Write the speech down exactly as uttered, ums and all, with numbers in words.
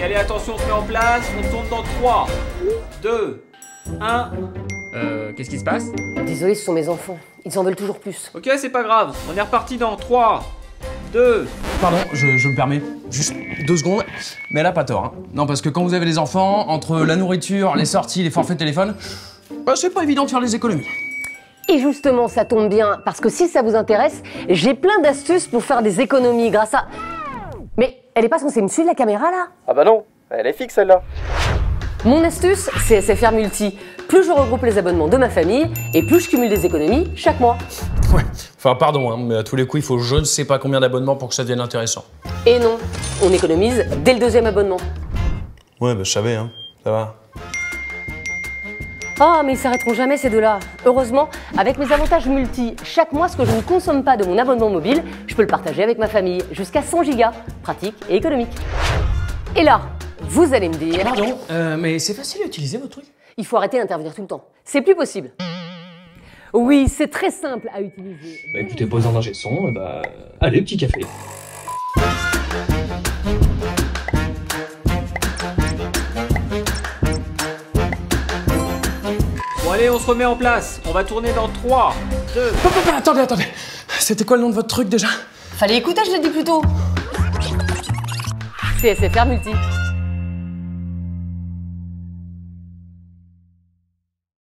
Allez, allez, attention, on se met en place. On tourne dans trois, deux, un. Euh, qu'est-ce qui se passe? Désolé, ce sont mes enfants. Ils en veulent toujours plus. Ok, c'est pas grave. On est reparti dans trois, deux. Pardon, je, je me permets. Juste deux secondes. Mais elle a pas tort. Hein. Non, parce que quand vous avez les enfants, entre la nourriture, les sorties, les forfaits de téléphone, bah, c'est pas évident de faire des économies. Et justement, ça tombe bien, parce que si ça vous intéresse, j'ai plein d'astuces pour faire des économies grâce à... Mais elle est pas censée me suivre la caméra, là? Ah bah non, elle est fixe celle-là. Mon astuce, c'est S F R Multi. Plus je regroupe les abonnements de ma famille, et plus je cumule des économies chaque mois. Ouais, enfin pardon, hein, mais à tous les coups, il faut je ne sais pas combien d'abonnements pour que ça devienne intéressant. Et non, on économise dès le deuxième abonnement. Ouais, bah je savais, hein. Ça va. Ah, mais ils s'arrêteront jamais ces deux-là. Heureusement, avec mes avantages multi, chaque mois, ce que je ne consomme pas de mon abonnement mobile, je peux le partager avec ma famille, jusqu'à cent gigas, pratique et économique. Et là, vous allez me dire... Pardon, euh, mais c'est facile à utiliser votre truc? Il faut arrêter d'intervenir tout le temps. C'est plus possible. Oui, c'est très simple à utiliser. Bah écoutez, pose un ingé son, et bah... Allez, petit café. Bon, allez, on se remet en place. On va tourner dans trois, deux. Papa, attendez, attendez. C'était quoi le nom de votre truc déjà? Fallait écouter, je l'ai dit plus tôt. C'est S F R Multi.